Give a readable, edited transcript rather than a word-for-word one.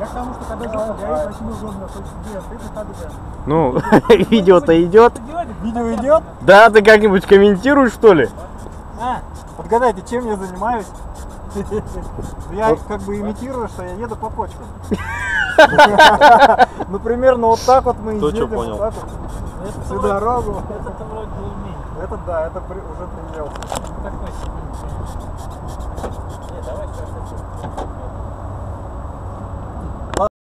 тому, что когда загоняешь, очень удобно. Ну, видео-то идет. Видео идет? Да, ты как-нибудь комментируешь, что ли? Подгадайте, чем я занимаюсь? Я как бы имитирую, что я еду по почкам. Ну, примерно вот так вот мы едем. понял? Вот так вот. Всю дорогу. Это вроде умение. Это да, это уже предел. Такой себе. Не, давай сейчас.